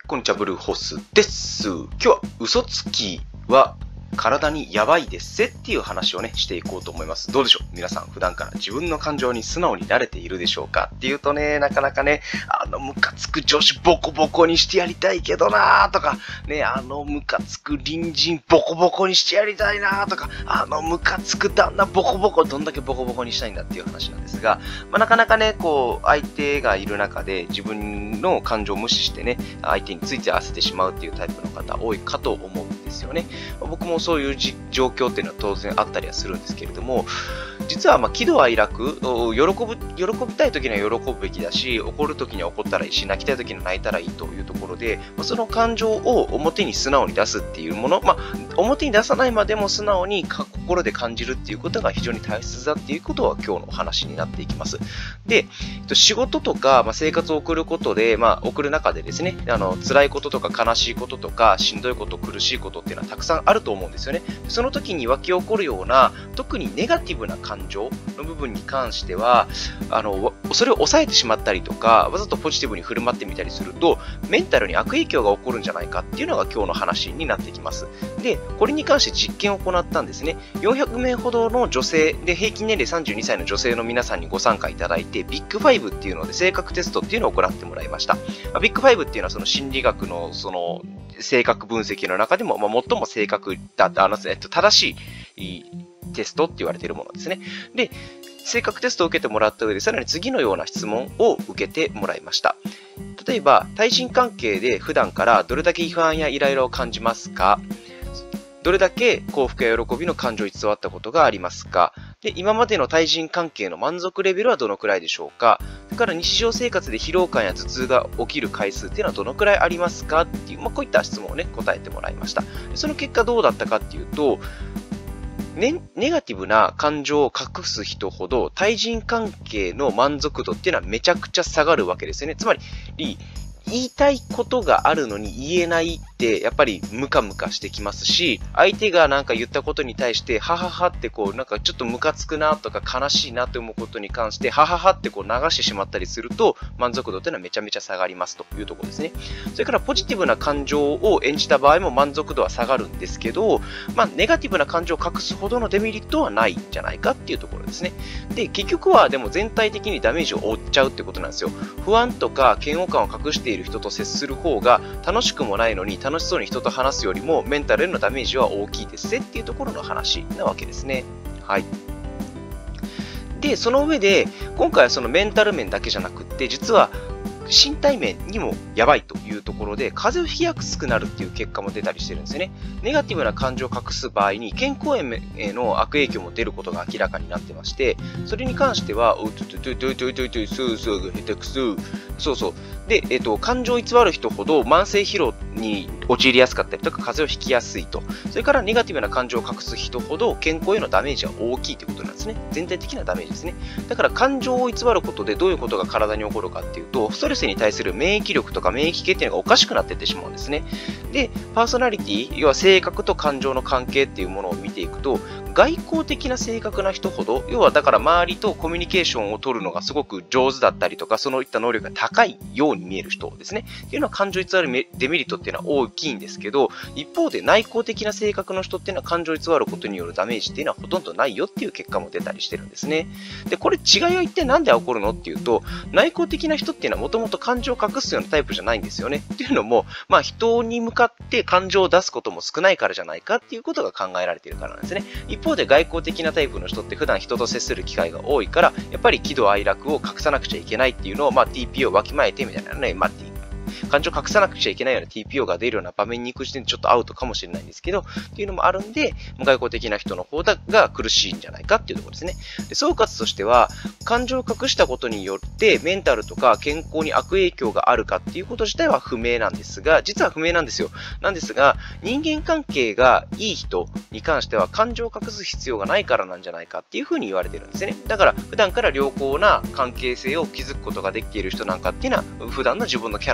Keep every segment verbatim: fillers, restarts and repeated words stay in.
こんにちは、ブルーホースです。今日は嘘つきは体にやばいですぜっていう話をね、していこうと思います。どうでしょう皆さん、普段から自分の感情に素直になれているでしょうかっていうとね、なかなかね、あのムカつく女子ボコボコにしてやりたいけどなーとか、ね、あのムカつく隣人ボコボコにしてやりたいなーとか、あのムカつく旦那ボコボコ、どんだけボコボコにしたいんだっていう話なんですが、まあ、なかなかね、こう、相手がいる中で自分の感情を無視してね、相手について合わせてしまうっていうタイプの方多いかと思うんですよね。僕もそういう状況っていうのは当然あったりはするんですけれども、実はまあ喜怒哀楽、喜ぶ、喜びたい時には喜ぶべきだし、怒る時には怒ったらいいし、泣きたい時には泣いたらいいというところで、その感情を表に素直に出すっていうもの、まあ、表に出さないまでも素直に心で感じるっていうことが非常に大切だっていうことは今日のお話になっていきます。で、仕事とか、まあ、生活を送ることで、まあ、送る中でですね、あの辛いこととか悲しいこととか、しんどいこと、苦しいことっていうのはたくさんあると思うんですよね。その時に湧き起こるような、特にネガティブな感情の部分に関しては、あの、それを抑えてしまったりとか、わざとポジティブに振る舞ってみたりすると、メンタルに悪影響が起こるんじゃないかっていうのが今日の話になってきます。で、これに関して実験を行ったんですね。よんひゃくめいほどの女性で、平均年齢さんじゅうにさいの女性の皆さんにご参加いただいて、ビッグファイブっていうので性格テストっていうのを行ってもらいました。ビッグファイブっていうのはその心理学のその性格分析の中でも、まあ、最も正確だ、あの、えっと、正しいテストって言われているものですね。で、性格テストを受けてもらった上で、さらに次のような質問を受けてもらいました。例えば、対人関係で普段からどれだけ不安やイライラを感じますか？どれだけ幸福や喜びの感情に偽ったことがありますか？で、今までの対人関係の満足レベルはどのくらいでしょうか？それから日常生活で疲労感や頭痛が起きる回数っていうのはどのくらいありますかっていう、まあ、こういった質問をね、答えてもらいました。その結果どうだったかっていうと、ね、ネガティブな感情を隠す人ほど対人関係の満足度っていうのはめちゃくちゃ下がるわけですよね。つまり、言いたいことがあるのに言えないってやっぱりムカムカしてきますし、相手がなんか言ったことに対してはははってこうなんかちょっとムカつくなとか悲しいなと思うことに関してはははってこう流してしまったりすると満足度っていうのはめちゃめちゃ下がりますというところですね。それからポジティブな感情を演じた場合も満足度は下がるんですけど、まあネガティブな感情を隠すほどのデメリットはないんじゃないかっていうところですね。で、結局はでも全体的にダメージを負っちゃうってことなんですよ。不安とか嫌悪感を隠している人と接する方が楽しくもないのに楽しそうに人と話すよりもメンタルへのダメージは大きいですぜっていうところの話なわけですね。はい。で、その上で今回はそのメンタル面だけじゃなくって実は身体面にもやばいというところで風邪をひきやすくなるっていう結果も出たりしてるんですよね。ネガティブな感情を隠す場合に健康面への悪影響も出ることが明らかになってまして、それに関しては、おとととととととそうそう下手くそそうそうで、えっと、感情を偽る人ほど慢性疲労に陥りやすかったりとか風邪をひきやすいと。それからネガティブな感情を隠す人ほど健康へのダメージは大きいということなんですね。全体的なダメージですね。だから感情を偽ることでどういうことが体に起こるかっていうと、ストレスに対する免疫力とか免疫系っていうのがおかしくなっていってしまうんですね。で、パーソナリティ、要は性格と感情の関係っていうものを見ていくと、外交的な性格な人ほど、要はだから周りとコミュニケーションを取るのがすごく上手だったりとか、そのいった能力が高いように見える人ですね。っていうのは感情を偽るデメリットっていうのは大きいんですけど、一方で内向的な性格の人っていうのは感情を偽ることによるダメージっていうのはほとんどないよっていう結果も出たりしてるんですね。で、これ違いは一体なんで起こるのっていうと、内向的な人っていうのはもともと感情を隠すようなタイプじゃないんですよね。っていうのも、まあ人に向かって感情を出すことも少ないからじゃないかっていうことが考えられているからなんですね。一方で外交的なタイプの人って普段人と接する機会が多いから、やっぱり喜怒哀楽を隠さなくちゃいけないっていうのを、まあ ティーピーオー をわきまえてみたいなね、まあ感情を隠さなくちゃいけないような ティーピーオー が出るような場面に行く時点でちょっとアウトかもしれないんですけど、っていうのもあるんで、外交的な人の方が苦しいんじゃないかっていうところですね。で、総括としては、感情を隠したことによってメンタルとか健康に悪影響があるかっていうこと自体は不明なんですが、実は不明なんですよ。なんですが、人間関係がいい人に関しては感情を隠す必要がないからなんじゃないかっていうふうに言われてるんですね。だから、普段から良好な関係性を築くことができている人なんかっていうのは、普段の自分のキャラを出すこと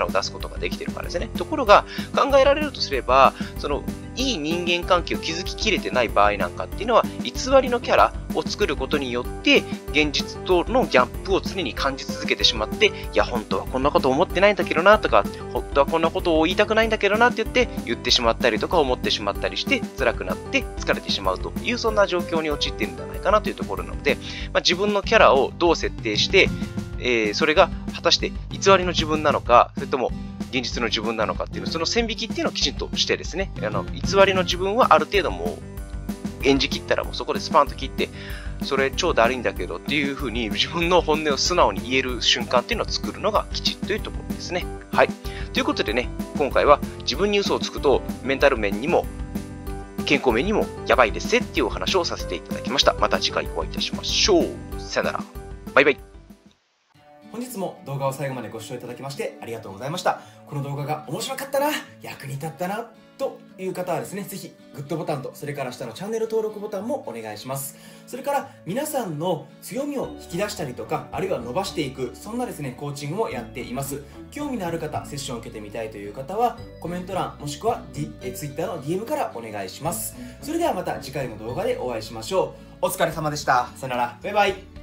ことができてるからですね。ところが、考えられるとすれば、その、いい人間関係を築ききれてない場合なんかっていうのは、偽りのキャラを作ることによって、現実とのギャップを常に感じ続けてしまって、いや、本当はこんなこと思ってないんだけどなとか、本当はこんなことを言いたくないんだけどなって言って、言ってしまったりとか思ってしまったりして、辛くなって疲れてしまうという、そんな状況に陥っているんじゃないかなというところなので、まあ、自分のキャラをどう設定して、えー、それが果たして偽りの自分なのか、それとも現実の自分なのかっていう、その線引きっていうのをきちんとしてですね、あの偽りの自分はある程度もう演じ切ったらもうそこでスパンと切って、それ超だるいんだけどっていう風に自分の本音を素直に言える瞬間っていうのを作るのがきちっというところですね。はい。ということでね、今回は自分に嘘をつくとメンタル面にも健康面にもやばいですっていうお話をさせていただきました。また次回お会いいたしましょう。さよなら。バイバイ。 本日も動画を最後までご視聴いただきましてありがとうございました。この動画が面白かったな、役に立ったなという方はですね、ぜひグッドボタンと、それから下のチャンネル登録ボタンもお願いします。それから皆さんの強みを引き出したりとか、あるいは伸ばしていく、そんなですね、コーチングもやっています。興味のある方、セッションを受けてみたいという方は、コメント欄もしくは、D、え Twitter の ディーエム からお願いします。それではまた次回の動画でお会いしましょう。お疲れ様でした。さよなら。バイバイ。